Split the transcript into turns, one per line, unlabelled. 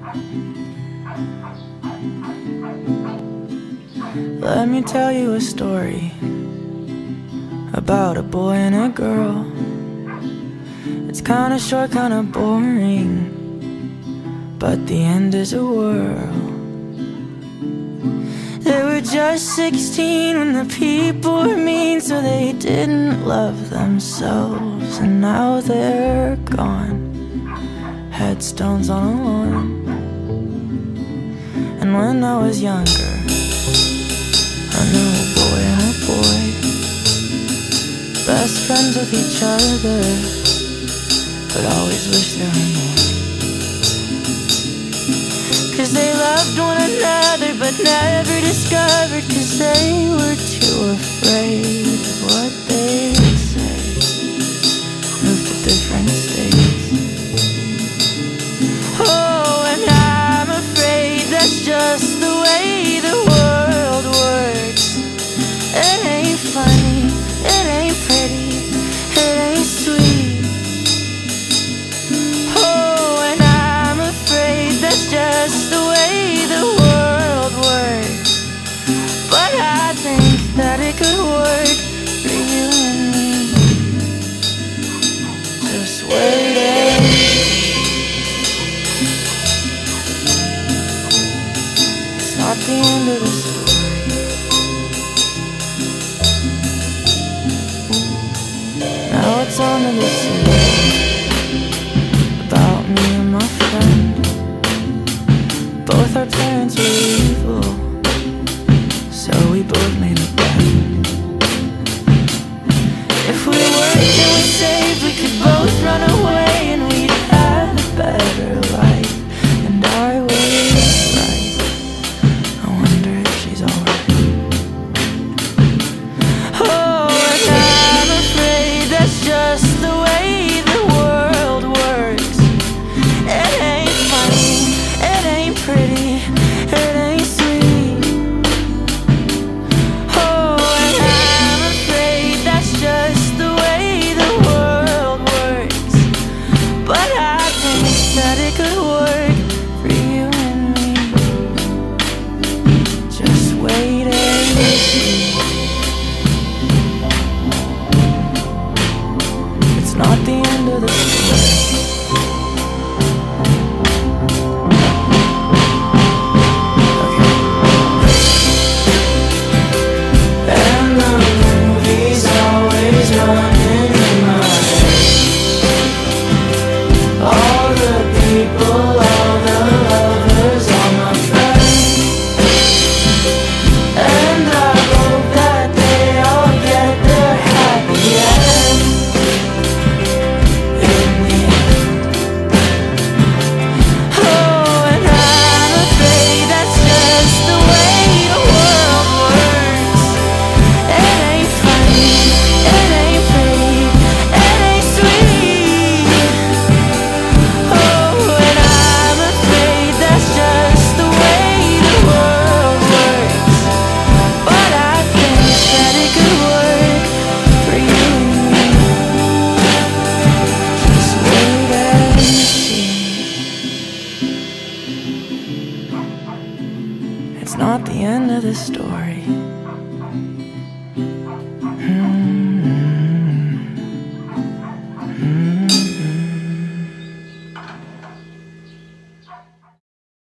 Let me tell you a story about a boy and a girl. It's kinda short, kinda boring, but the end is a whirl. They were just 16 when the people were mean, so they didn't love themselves. And now they're gone, headstones on a lawn. And when I was younger, I knew a boy and a boy, best friends with each other, but always wish there were more. 'Cause they loved one another but never discovered, 'cause they were too afraid of what they'd say. Moved to different states. Oh, and I'm afraid that's just the way the world works. It ain't funny, it ain't pretty, it ain't sweet. Oh, and I'm afraid that's just the way the world works. But I think that it could work for you and me. Just wait and see. It's not the end of the story. Now it's on to the scene about me and my friend. Both our parents were evil, so we both made a bet. If we worked and we saved, we could both run away, and we'd have a better life. And I was right. I wonder if she's alright. Oh, and I'm afraid that's just the way the world works. It ain't funny, it ain't pretty, it ain't sweet. Oh, and I'm afraid that's just the way the world works. But I think that it could work for you and me. Just wait and see. It's not the end of the story. And the movie's always running in my head. All the people, all the lovers, all my friends. And I hope that they all get their happy end in the end. Oh, and I'm afraid that's just the way the world works. It ain't funny, it ain't pretty, it ain't sweet. Oh, and I'm afraid that's just the way the world works. But I think that it could work for you and me. Just wait and see. It's not the end of the story.